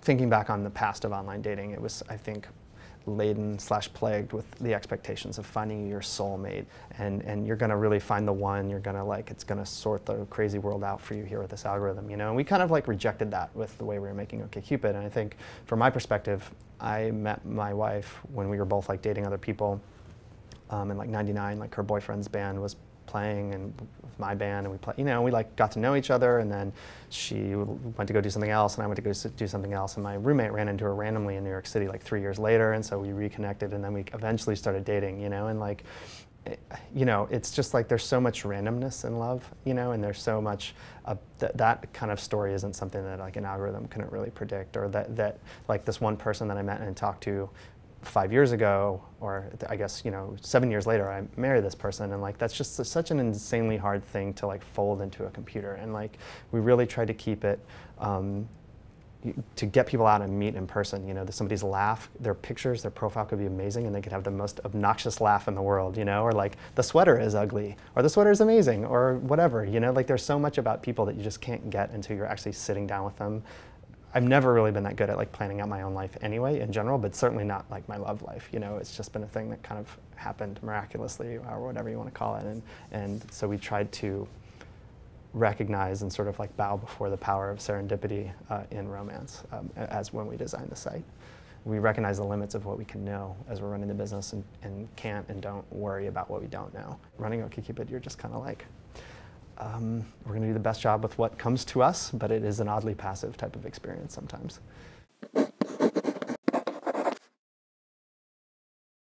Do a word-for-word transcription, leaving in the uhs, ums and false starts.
thinking back on the past of online dating, it was, I think, laden slash plagued with the expectations of finding your soulmate, and and you're gonna really find the one. You're gonna like it's gonna sort the crazy world out for you here with this algorithm, you know. And we kind of like rejected that with the way we were making OKCupid. And I think, from my perspective, I met my wife when we were both like dating other people. Um, in like ninety-nine, like her boyfriend's band was playing and with my band, and we play, you know, we like got to know each other, and then she went to go do something else, and I went to go do something else, and my roommate ran into her randomly in New York City like three years later, and so we reconnected, and then we eventually started dating, you know, and like, you know, it's just like there's so much randomness in love, you know, and there's so much, uh, th that kind of story isn't something that like an algorithm couldn't really predict, or that, that like this one person that I met and talked to five years ago, or I guess, you know, seven years later, I married this person, and like that's just such an insanely hard thing to like fold into a computer. And like we really try to keep it, um, to get people out and meet in person. You know, somebody's laugh, their pictures, their profile could be amazing, and they could have the most obnoxious laugh in the world, you know, or like the sweater is ugly, or the sweater is amazing, or whatever, you know, like there's so much about people that you just can't get until you're actually sitting down with them. I've never really been that good at like planning out my own life anyway, in general, but certainly not like my love life. You know, it's just been a thing that kind of happened miraculously, or whatever you want to call it. And, and so we tried to recognize and sort of like bow before the power of serendipity uh, in romance um, as when we designed the site. We recognize the limits of what we can know as we're running the business, and, and can't and don't worry about what we don't know. Running OKCupid, you're just kind of like, Um, we're going to do the best job with what comes to us, but it is an oddly passive type of experience sometimes.